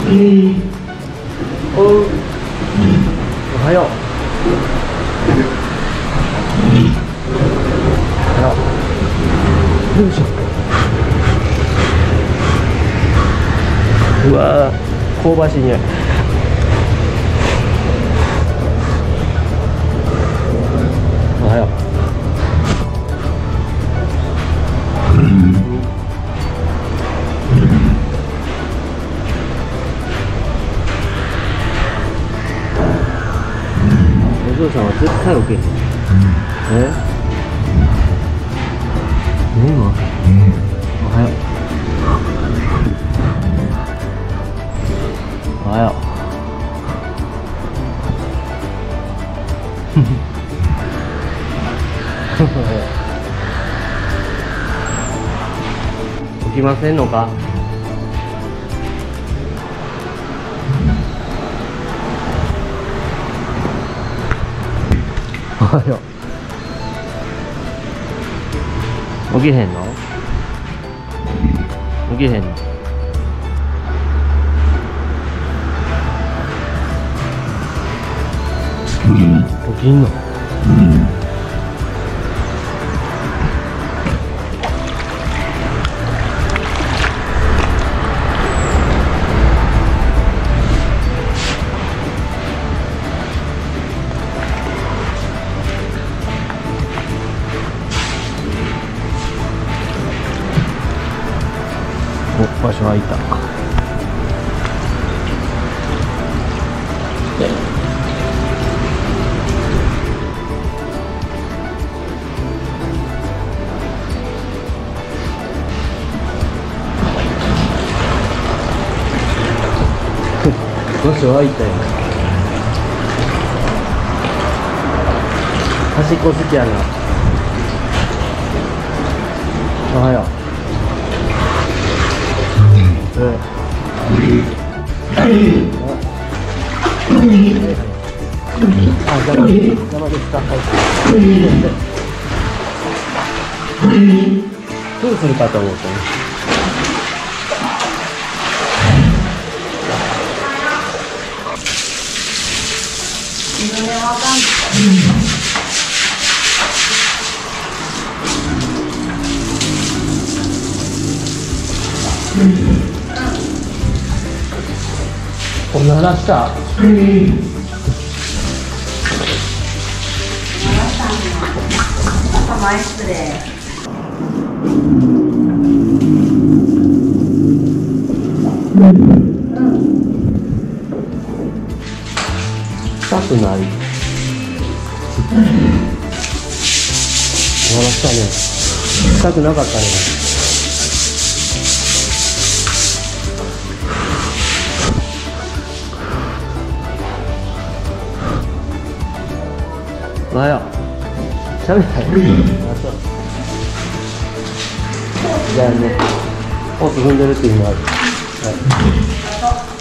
おはよう。よいしょ。うわー、香ばしい匂い。おはよう。お嬢さんは絶対起きへん。今。おはよう。おはよう。起きませんのか。おはよう。起きへんの？起きへんの？起きんの？お、場所空いた。場所空いたよ。端っこ好きやな。おはよう。あ、邪魔ですか。はい。どうするかと思うとね。おならした。 前失礼。 臭くない。おならしたね。臭くなかったね。おはよう。しゃべったよ。じゃあね、ホース踏んでるっていうのもある。はい。